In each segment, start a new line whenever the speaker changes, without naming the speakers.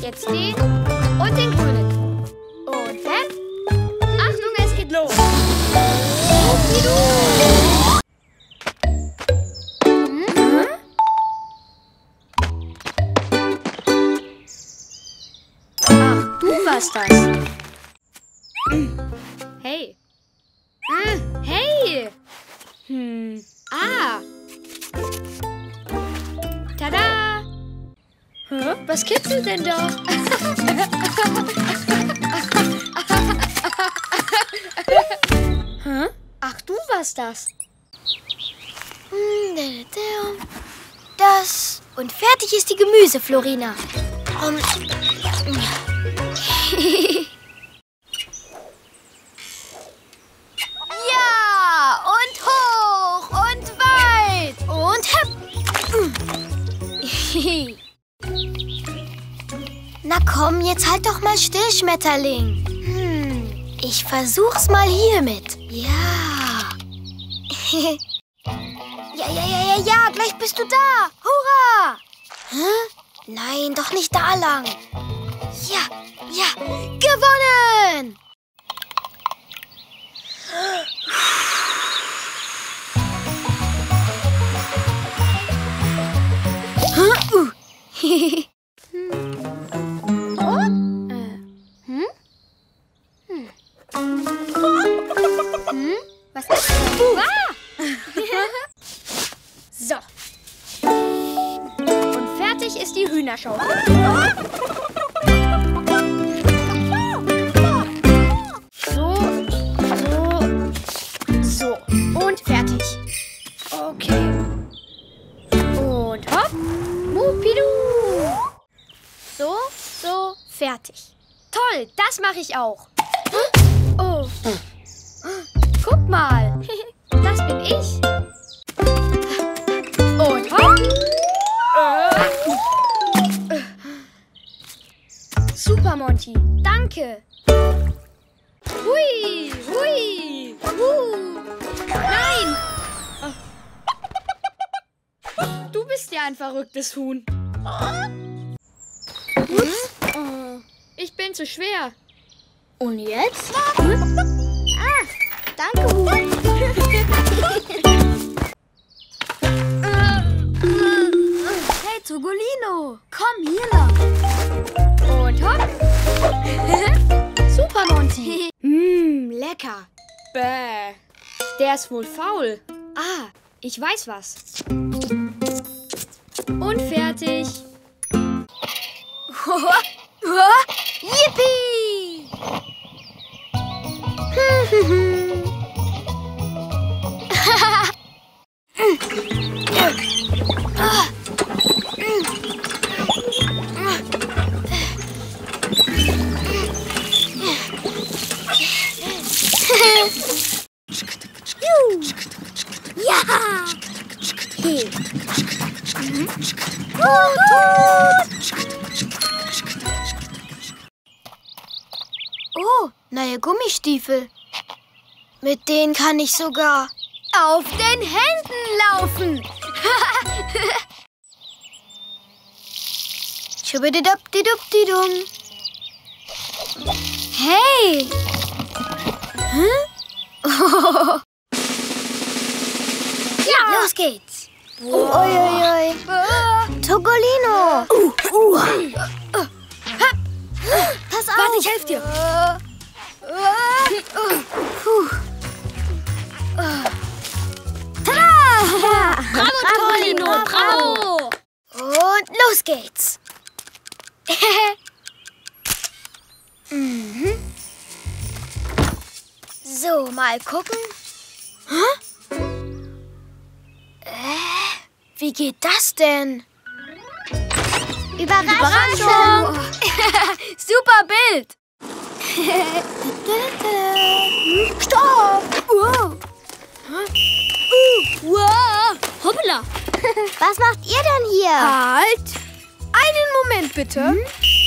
Jetzt den und den grünen. Und fertig. Achtung, es geht los. Ach, du warst das. Hey. Hey. Tada. Was kitzelt denn da? Ach, du warst das.
Das. Und fertig ist die Gemüseflorina. Ja, und hoch und weit und hepp. Na komm, jetzt halt doch mal still, Schmetterling. Ich versuch's mal hiermit. Ja. Ja, gleich bist du da. Hurra! Hä? Nein, doch nicht da lang. Ja, gewonnen!
Was ist das? So. Und fertig ist die Hühnerschaukel. So. Und fertig. Okay. Und hopp. Mupidu. So, fertig. Toll, das mache ich auch. Oh. Guck mal. Das bin ich. Und hopp. Super, Monty. Danke. Hui. Nein. Du bist ja ein verrücktes Huhn. Ich bin zu schwer.
Und jetzt? Danke, Huhn. Hey, Togolino, komm hier lang.
Und hopp. Super, Monty. Lecker. Bäh. Der ist wohl faul. Ich weiß was. Und fertig.
Yippie! Ja! Oh, neue Gummistiefel. Mit denen kann ich sogar auf den Händen laufen. Schubididubdidubdidum. Hey! Ja! Los geht's! Uiuiui! Togolino! Pass auf!
Warte, ich helfe dir.
Tada!
Bravo, Togolino! Bravo!
Und los geht's! So, mal gucken. Wie geht das denn? Überraschung! Super Bild! Stopp!
Wow! Hoppla!
Was macht ihr denn hier?
Halt! Einen Moment bitte.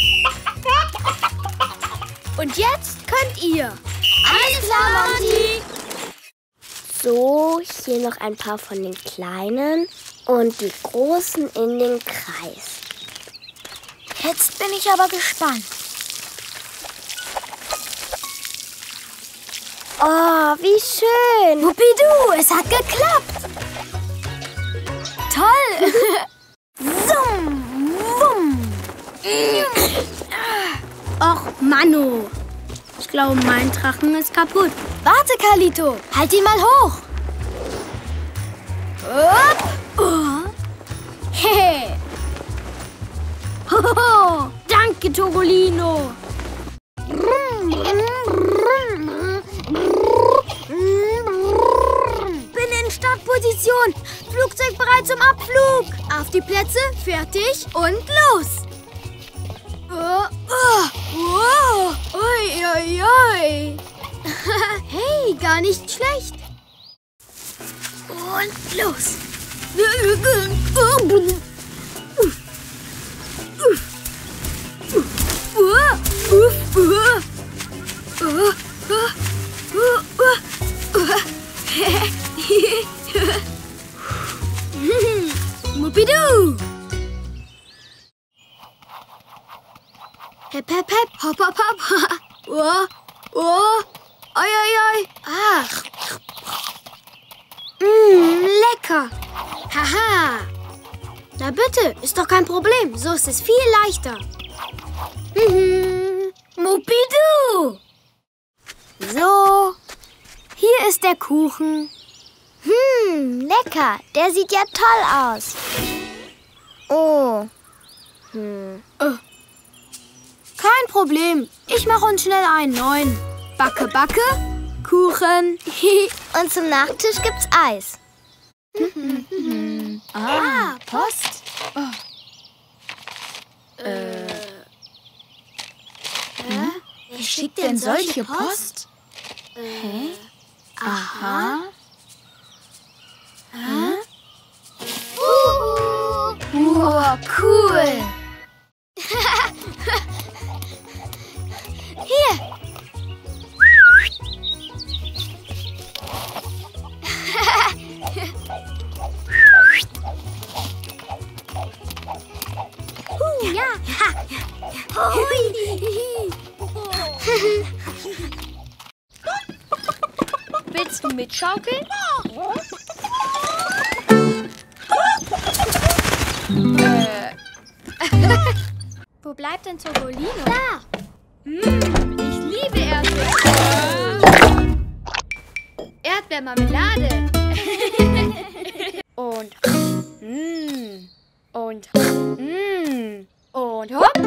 Und jetzt könnt ihr.
Alles klar, Monty!
So, hier noch ein paar von den kleinen und die großen in den Kreis.
Jetzt bin ich aber gespannt.
Oh, wie schön.
Wuppidu, es hat geklappt. Toll. Summ, wumm.
Och, Mano. Ich glaube, mein Drachen ist kaputt.
Warte, Kalito. Halt ihn mal hoch. Upp. Oh.
Hey. Hoho. Danke, Togolino.
Bin in Startposition. Flugzeug bereit zum Abflug. Auf die Plätze, fertig und los. Wow. Ui, ui, ui. Hey, gar nicht schlecht. Und los. Wuppidu! Hep, hep, hep, hopp, hopp, hopp. Oh, oh, oi, oi, oi. Ach. Lecker. Haha. Na bitte, ist doch kein Problem. So ist es viel leichter. Wuppidu! So, hier ist der Kuchen.
Lecker. Der sieht ja toll aus. Oh.
Kein Problem. Ich mache uns schnell einen neuen. Backe, backe, Kuchen.
Und zum Nachtisch gibt's Eis.
Post. Wer schickt denn solche Post? Aha. Wow, cool. Hier. Ja.
Willst du mitschaukeln?
Wo bleibt denn Togolino?
Da! Ich liebe Erdbeeren. Erdbeermarmelade. Und hopp.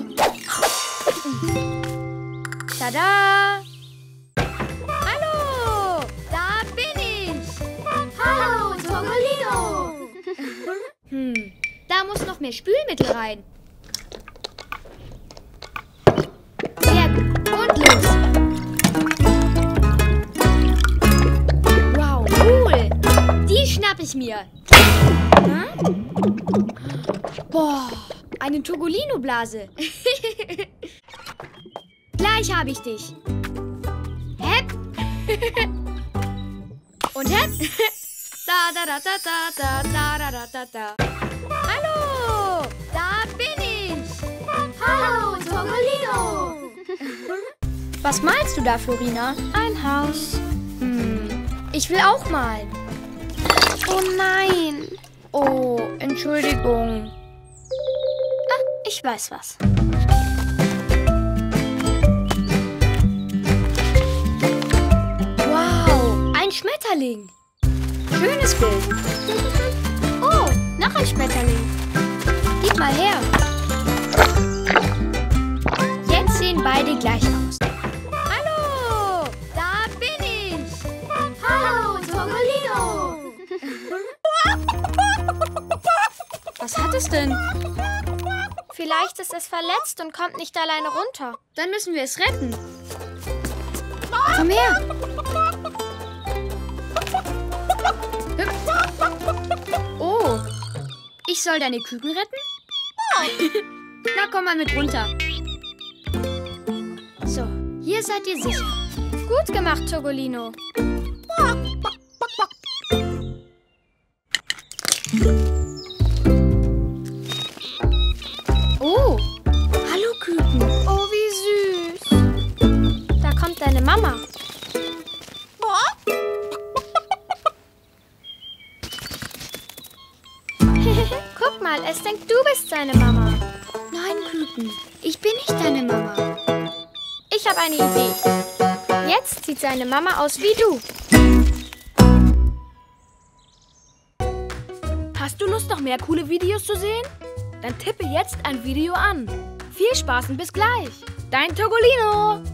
Tada! Hallo! Da bin ich!
Hallo, Togolino.
Da muss noch mehr Spülmittel rein. Sehr gut. Und los. Wow, cool. Die schnapp ich mir. Boah, eine Togolino-Blase. Gleich habe ich dich. Hepp. Und hepp. Da, da, da, da, da, da, da, da, da, da. Hallo, da bin ich.
Hallo, Togolino.
Was malst du da, Florina?
Ein Haus.
Ich will auch malen.
Oh nein.
Oh, Entschuldigung.
Ich weiß was.
Wow, ein Schmetterling. Schönes Bild.
Oh, noch ein Schmetterling.
Gib mal her. Jetzt sehen beide gleich aus. Hallo, da bin ich.
Hallo, Togolino.
Was hat es denn?
Vielleicht ist es verletzt und kommt nicht alleine runter.
Dann müssen wir es retten. Komm her. Hüpf. Oh, ich soll deine Küken retten? Na, komm mal mit runter. So, hier seid ihr sicher.
Gut gemacht, Togolino.
Oh, mal, es denkt, du bist seine Mama.
Nein, Küken, ich bin nicht deine Mama.
Ich habe eine Idee. Jetzt sieht seine Mama aus wie du.
Hast du Lust, noch mehr coole Videos zu sehen? Dann tippe jetzt ein Video an. Viel Spaß und bis gleich. Dein Togolino.